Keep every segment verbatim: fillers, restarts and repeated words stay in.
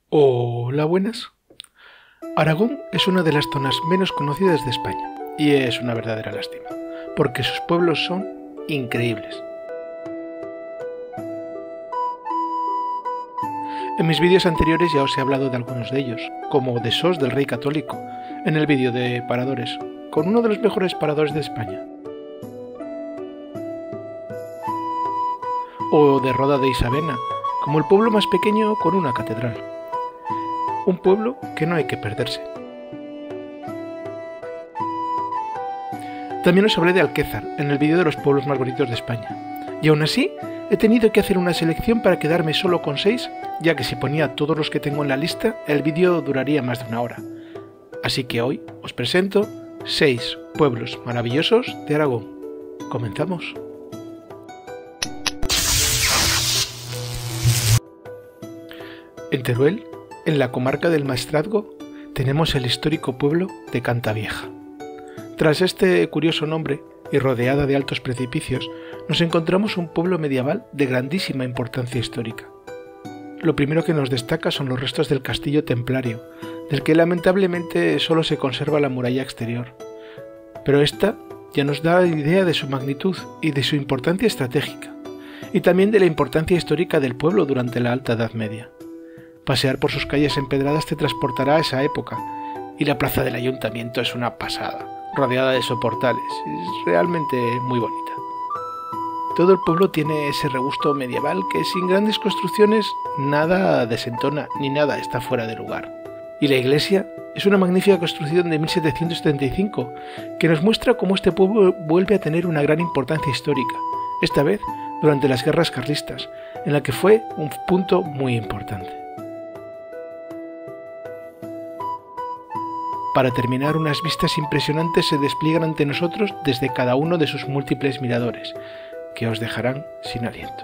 Hola, buenas. Aragón es una de las zonas menos conocidas de España y es una verdadera lástima, porque sus pueblos son increíbles. En mis vídeos anteriores ya os he hablado de algunos de ellos, como de Sos del Rey Católico, en el vídeo de Paradores, con uno de los mejores paradores de España. O de Roda de Isabena, como el pueblo más pequeño con una catedral. Un pueblo que no hay que perderse. También os hablé de Alquézar, en el vídeo de los pueblos más bonitos de España. Y aún así, he tenido que hacer una selección para quedarme solo con seis, ya que si ponía todos los que tengo en la lista, el vídeo duraría más de una hora. Así que hoy os presento seis pueblos maravillosos de Aragón. Comenzamos. En Teruel, en la comarca del Maestrazgo, tenemos el histórico pueblo de Cantavieja. Tras este curioso nombre, y rodeada de altos precipicios, nos encontramos un pueblo medieval de grandísima importancia histórica. Lo primero que nos destaca son los restos del castillo templario, del que lamentablemente solo se conserva la muralla exterior. Pero esta ya nos da idea de su magnitud y de su importancia estratégica, y también de la importancia histórica del pueblo durante la Alta Edad Media. Pasear por sus calles empedradas te transportará a esa época, y la plaza del ayuntamiento es una pasada, rodeada de soportales, es realmente muy bonita. Todo el pueblo tiene ese regusto medieval que sin grandes construcciones nada desentona ni nada está fuera de lugar. Y la iglesia es una magnífica construcción de mil setecientos setenta y cinco que nos muestra cómo este pueblo vuelve a tener una gran importancia histórica, esta vez durante las guerras carlistas, en la que fue un punto muy importante. Para terminar, unas vistas impresionantes se despliegan ante nosotros desde cada uno de sus múltiples miradores, que os dejarán sin aliento.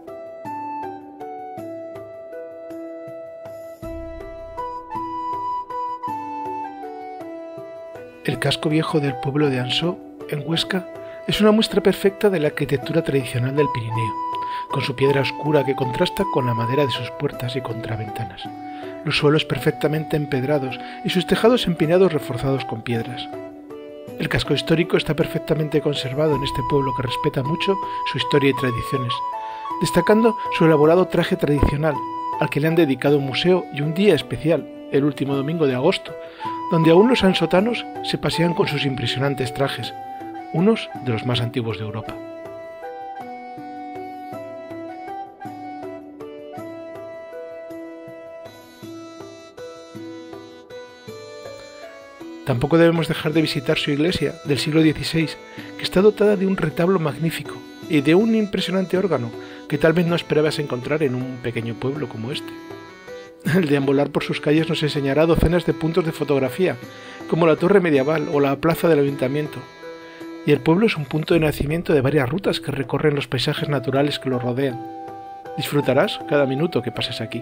El casco viejo del pueblo de Ansó, en Huesca, es una muestra perfecta de la arquitectura tradicional del Pirineo, con su piedra oscura que contrasta con la madera de sus puertas y contraventanas, los suelos perfectamente empedrados y sus tejados empinados reforzados con piedras. El casco histórico está perfectamente conservado en este pueblo que respeta mucho su historia y tradiciones, destacando su elaborado traje tradicional, al que le han dedicado un museo y un día especial, el último domingo de agosto, donde aún los ansotanos se pasean con sus impresionantes trajes, unos de los más antiguos de Europa. Tampoco debemos dejar de visitar su iglesia del siglo dieciséis, que está dotada de un retablo magnífico y de un impresionante órgano que tal vez no esperabas encontrar en un pequeño pueblo como este. El deambular por sus calles nos enseñará docenas de puntos de fotografía, como la torre medieval o la plaza del ayuntamiento. Y el pueblo es un punto de nacimiento de varias rutas que recorren los paisajes naturales que lo rodean. Disfrutarás cada minuto que pases aquí.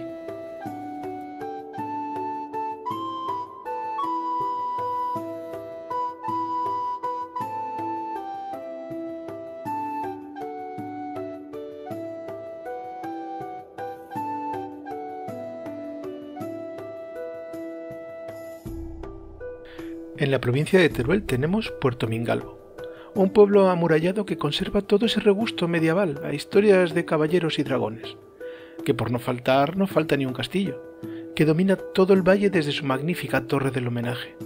En la provincia de Teruel tenemos Puerto Mingalvo, un pueblo amurallado que conserva todo ese regusto medieval a historias de caballeros y dragones, que por no faltar no falta ni un castillo, que domina todo el valle desde su magnífica torre del homenaje.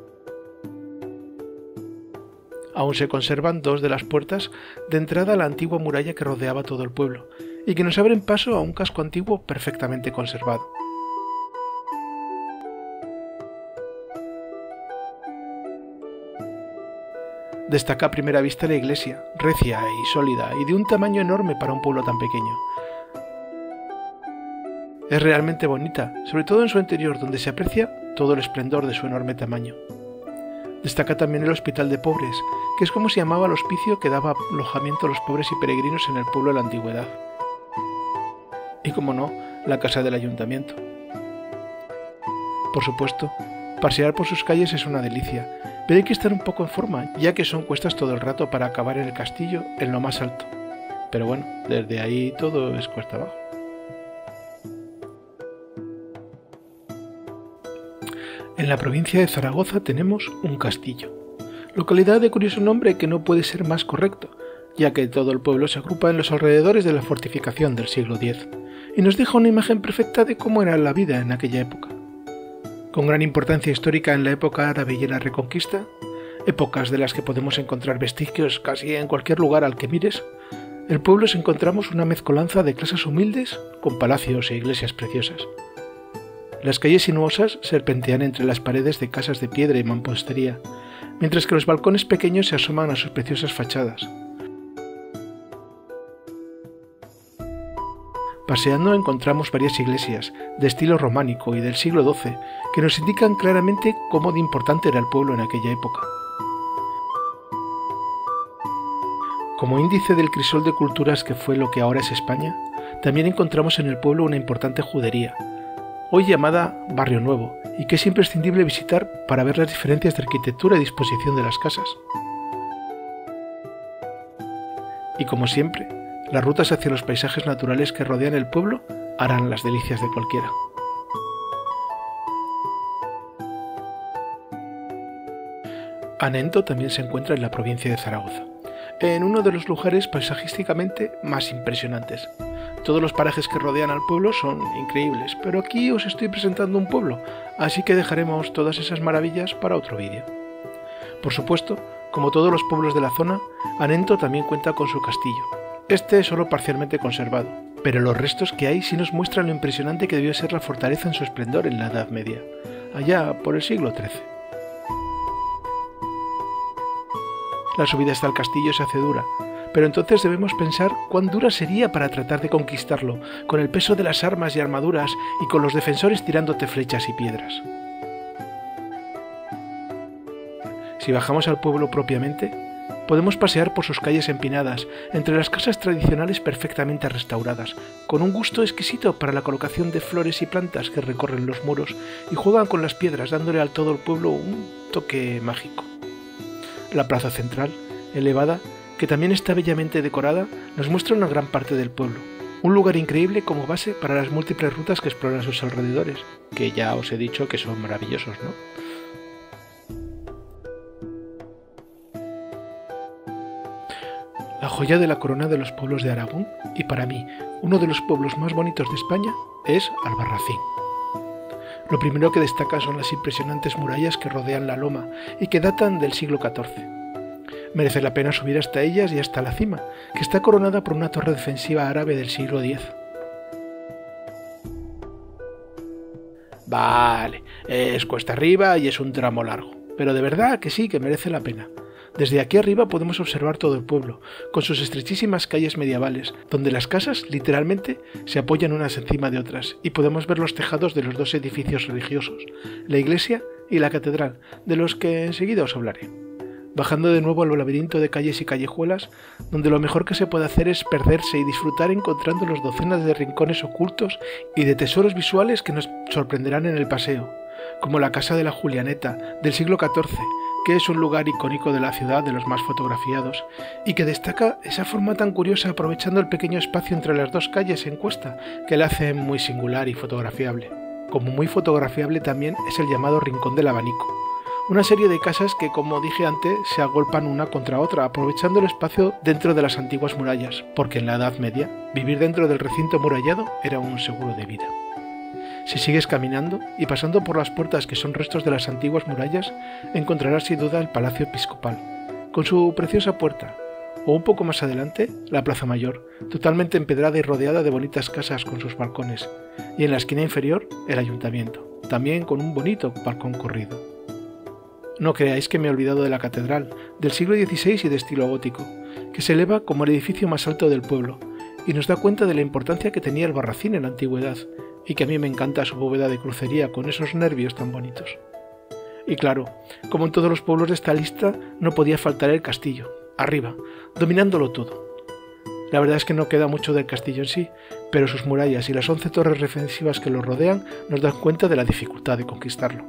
Aún se conservan dos de las puertas de entrada a la antigua muralla que rodeaba todo el pueblo, y que nos abren paso a un casco antiguo perfectamente conservado. Destaca a primera vista la iglesia, recia y sólida, y de un tamaño enorme para un pueblo tan pequeño. Es realmente bonita, sobre todo en su interior, donde se aprecia todo el esplendor de su enorme tamaño. Destaca también el Hospital de Pobres, que es como se llamaba el hospicio que daba alojamiento a los pobres y peregrinos en el pueblo de la antigüedad. Y como no, la casa del ayuntamiento. Por supuesto, pasear por sus calles es una delicia, pero hay que estar un poco en forma, ya que son cuestas todo el rato para acabar en el castillo en lo más alto. Pero bueno, desde ahí todo es cuesta abajo. En la provincia de Zaragoza tenemos un castillo, localidad de curioso nombre que no puede ser más correcto, ya que todo el pueblo se agrupa en los alrededores de la fortificación del siglo diez, y nos deja una imagen perfecta de cómo era la vida en aquella época. Con gran importancia histórica en la época árabe y en la Reconquista, épocas de las que podemos encontrar vestigios casi en cualquier lugar al que mires, el pueblo se encontramos una mezcolanza de clases humildes con palacios e iglesias preciosas. Las calles sinuosas serpentean entre las paredes de casas de piedra y mampostería, mientras que los balcones pequeños se asoman a sus preciosas fachadas. Paseando encontramos varias iglesias, de estilo románico y del siglo doce, que nos indican claramente cómo de importante era el pueblo en aquella época. Como índice del crisol de culturas que fue lo que ahora es España, también encontramos en el pueblo una importante judería, hoy llamada Barrio Nuevo, y que es imprescindible visitar para ver las diferencias de arquitectura y disposición de las casas. Y como siempre, las rutas hacia los paisajes naturales que rodean el pueblo harán las delicias de cualquiera. Anento también se encuentra en la provincia de Zaragoza, en uno de los lugares paisajísticamente más impresionantes. Todos los parajes que rodean al pueblo son increíbles, pero aquí os estoy presentando un pueblo, así que dejaremos todas esas maravillas para otro vídeo. Por supuesto, como todos los pueblos de la zona, Anento también cuenta con su castillo. Este es solo parcialmente conservado, pero los restos que hay sí nos muestran lo impresionante que debió ser la fortaleza en su esplendor en la Edad Media, allá por el siglo trece. La subida hasta el castillo se hace dura, pero entonces debemos pensar cuán dura sería para tratar de conquistarlo, con el peso de las armas y armaduras y con los defensores tirándote flechas y piedras. Si bajamos al pueblo propiamente, podemos pasear por sus calles empinadas, entre las casas tradicionales perfectamente restauradas, con un gusto exquisito para la colocación de flores y plantas que recorren los muros y juegan con las piedras, dándole a todo el pueblo un toque mágico. La plaza central, elevada, que también está bellamente decorada, nos muestra una gran parte del pueblo, un lugar increíble como base para las múltiples rutas que exploran sus alrededores, que ya os he dicho que son maravillosos, ¿no? La joya de la corona de los pueblos de Aragón, y para mí, uno de los pueblos más bonitos de España, es Albarracín. Lo primero que destaca son las impresionantes murallas que rodean la loma y que datan del siglo catorce. Merece la pena subir hasta ellas y hasta la cima, que está coronada por una torre defensiva árabe del siglo diez. Vale, es cuesta arriba y es un tramo largo, pero de verdad que sí, que merece la pena. Desde aquí arriba podemos observar todo el pueblo, con sus estrechísimas calles medievales, donde las casas, literalmente, se apoyan unas encima de otras, y podemos ver los tejados de los dos edificios religiosos, la iglesia y la catedral, de los que enseguida os hablaré. Bajando de nuevo al laberinto de calles y callejuelas, donde lo mejor que se puede hacer es perderse y disfrutar encontrando los docenas de rincones ocultos y de tesoros visuales que nos sorprenderán en el paseo, como la Casa de la Julianeta, del siglo catorce, que es un lugar icónico de la ciudad de los más fotografiados, y que destaca esa forma tan curiosa aprovechando el pequeño espacio entre las dos calles en cuesta, que la hace muy singular y fotografiable. Como muy fotografiable también es el llamado Rincón del Abanico, una serie de casas que, como dije antes, se agolpan una contra otra, aprovechando el espacio dentro de las antiguas murallas, porque en la Edad Media, vivir dentro del recinto murallado era un seguro de vida. Si sigues caminando y pasando por las puertas que son restos de las antiguas murallas, encontrarás sin duda el Palacio Episcopal, con su preciosa puerta, o un poco más adelante, la Plaza Mayor, totalmente empedrada y rodeada de bonitas casas con sus balcones, y en la esquina inferior, el Ayuntamiento, también con un bonito balcón corrido. No creáis que me he olvidado de la catedral, del siglo dieciséis y de estilo gótico, que se eleva como el edificio más alto del pueblo, y nos da cuenta de la importancia que tenía Albarracín en la antigüedad, y que a mí me encanta su bóveda de crucería con esos nervios tan bonitos. Y claro, como en todos los pueblos de esta lista, no podía faltar el castillo, arriba, dominándolo todo. La verdad es que no queda mucho del castillo en sí, pero sus murallas y las once torres defensivas que lo rodean nos dan cuenta de la dificultad de conquistarlo.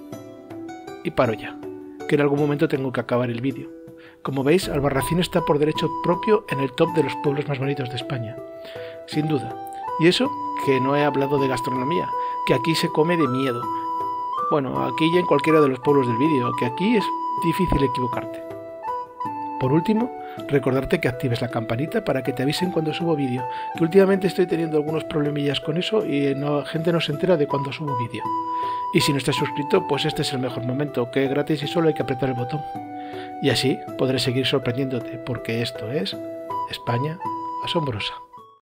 Y paro ya, que en algún momento tengo que acabar el vídeo. Como veis, Albarracín está por derecho propio en el top de los pueblos más bonitos de España, sin duda. Y eso que no he hablado de gastronomía, que aquí se come de miedo. Bueno, aquí y en cualquiera de los pueblos del vídeo, que aquí es difícil equivocarte. Por último, recordarte que actives la campanita para que te avisen cuando subo vídeo, que últimamente estoy teniendo algunos problemillas con eso y la gente no se entera de cuando subo vídeo. Y si no estás suscrito, pues este es el mejor momento, que es gratis y solo hay que apretar el botón. Y así podré seguir sorprendiéndote, porque esto es España Asombrosa.